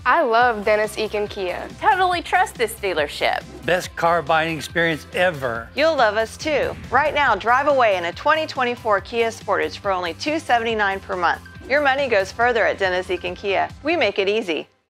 I love Dennis Eakin Kia. Totally trust this dealership. Best car buying experience ever. You'll love us too. Right now, drive away in a 2024 Kia Sportage for only $279 per month. Your money goes further at Dennis Eakin Kia. We make it easy.